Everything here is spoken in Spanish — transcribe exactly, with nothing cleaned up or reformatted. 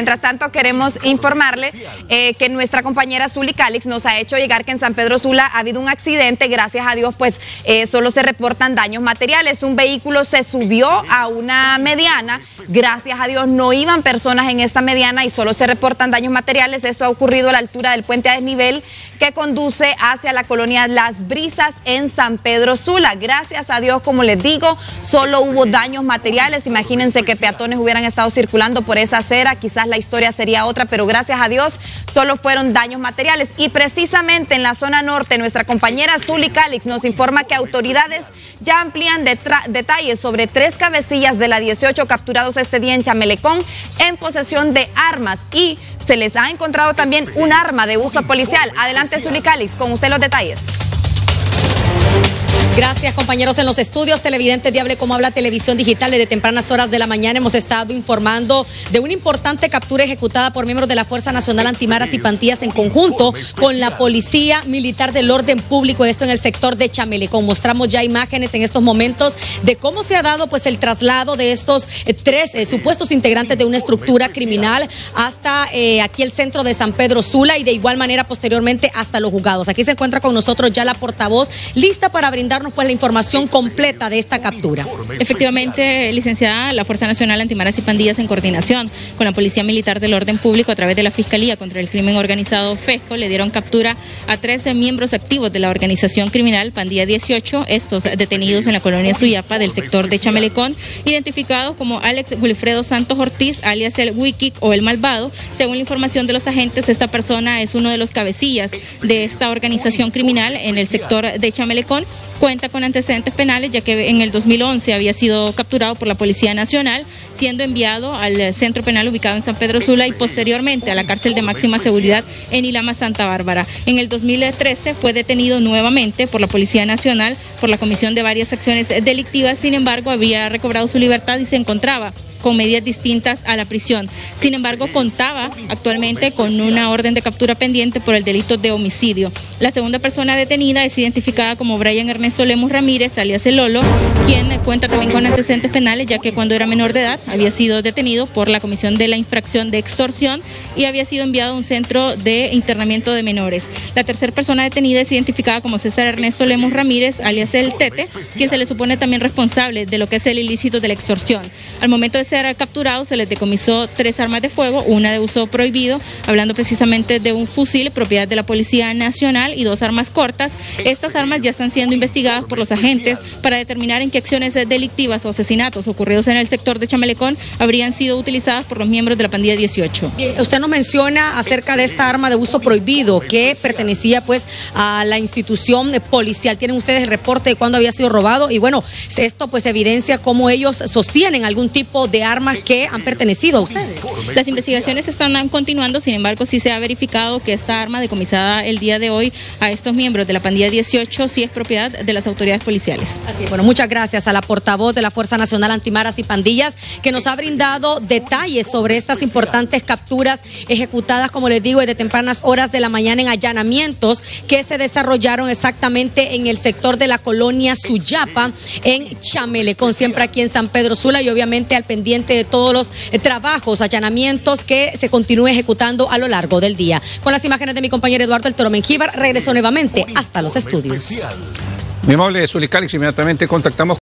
Mientras tanto, queremos informarle eh, que nuestra compañera Zuli Calix nos ha hecho llegar que en San Pedro Sula ha habido un accidente. Gracias a Dios, pues eh, solo se reportan daños materiales. Un vehículo se subió a una mediana. Gracias a Dios no iban personas en esta mediana y solo se reportan daños materiales. Esto ha ocurrido a la altura del puente a desnivel que conduce hacia la colonia Las Brisas en San Pedro Sula. Gracias a Dios, como les digo, solo hubo daños materiales. Imagínense que peatones hubieran estado circulando por esa acera, quizás la historia sería otra, pero gracias a Dios solo fueron daños materiales. Y precisamente en la zona norte, nuestra compañera Zuli Calix nos informa que autoridades ya amplían detalles sobre tres cabecillas de la dieciocho capturados este día en Chamelecón en posesión de armas, y se les ha encontrado también un arma de uso policial. Adelante, Zuli Calix, con usted los detalles. Gracias, compañeros en los estudios. Televidentes de Hable Como Habla Televisión Digital, desde tempranas horas de la mañana hemos estado informando de una importante captura ejecutada por miembros de la Fuerza Nacional Antimaras y Pandillas en conjunto con la Policía Militar del Orden Público, esto en el sector de Chamelecón. Mostramos ya imágenes en estos momentos de cómo se ha dado pues el traslado de estos eh, tres eh, supuestos integrantes de una estructura criminal hasta eh, aquí el centro de San Pedro Sula, y de igual manera posteriormente hasta los juzgados. Aquí se encuentra con nosotros ya la portavoz, lista para brindar pues la información completa de esta captura. Efectivamente, licenciada, la Fuerza Nacional Antimaras y Pandillas, en coordinación con la Policía Militar del Orden Público a través de la Fiscalía contra el Crimen Organizado FESCO, le dieron captura a trece miembros activos de la organización criminal Pandilla dieciocho, estos detenidos en la colonia Suyapa del sector de Chamelecón, identificados como Alex Wilfredo Santos Ortiz, alias el Wikik o el Malvado. Según la información de los agentes, esta persona es uno de los cabecillas de esta organización criminal en el sector de Chamelecón. Cuenta con antecedentes penales, ya que en el dos mil once había sido capturado por la Policía Nacional, siendo enviado al centro penal ubicado en San Pedro Sula y posteriormente a la cárcel de máxima seguridad en Ilama, Santa Bárbara. En el dos mil trece fue detenido nuevamente por la Policía Nacional por la comisión de varias acciones delictivas. Sin embargo, había recobrado su libertad y se encontraba con medidas distintas a la prisión. Sin embargo, contaba actualmente con una orden de captura pendiente por el delito de homicidio. La segunda persona detenida es identificada como Brian Ernesto Lemus Ramírez, alias El Lolo, quien cuenta también con antecedentes penales, ya que cuando era menor de edad había sido detenido por la comisión de la infracción de extorsión y había sido enviado a un centro de internamiento de menores. La tercera persona detenida es identificada como César Ernesto Lemus Ramírez, alias El Tete, quien se le supone también responsable de lo que es el ilícito de la extorsión. Al momento de ser capturado se les decomisó tres armas de fuego, una de uso prohibido, hablando precisamente de un fusil propiedad de la Policía Nacional, y dos armas cortas. Estas armas ya están siendo investigadas por los agentes para determinar en qué acciones delictivas o asesinatos ocurridos en el sector de Chamelecón habrían sido utilizadas por los miembros de la Pandilla dieciocho. Bien, usted nos menciona acerca de esta arma de uso prohibido que pertenecía pues a la institución policial. ¿Tienen ustedes el reporte de cuándo había sido robado? Y bueno, esto pues evidencia cómo ellos sostienen algún tipo de armas que han pertenecido a ustedes. Las investigaciones están continuando, sin embargo sí se ha verificado que esta arma decomisada el día de hoy a estos miembros de la Pandilla dieciocho sí es propiedad de las autoridades policiales. Así es. Bueno, muchas gracias a la portavoz de la Fuerza Nacional Antimaras y Pandillas, que nos ha brindado detalles sobre estas importantes capturas ejecutadas, como les digo, desde tempranas horas de la mañana en allanamientos que se desarrollaron exactamente en el sector de la colonia Suyapa en Chamelecón, siempre aquí en San Pedro Sula, y obviamente al pendiente de todos los eh, trabajos, allanamientos que se continúen ejecutando a lo largo del día. Con las imágenes de mi compañero Eduardo El Toro Mengíbar, regreso nuevamente hasta los estudios. Mi amable Zuli Calix, inmediatamente contactamos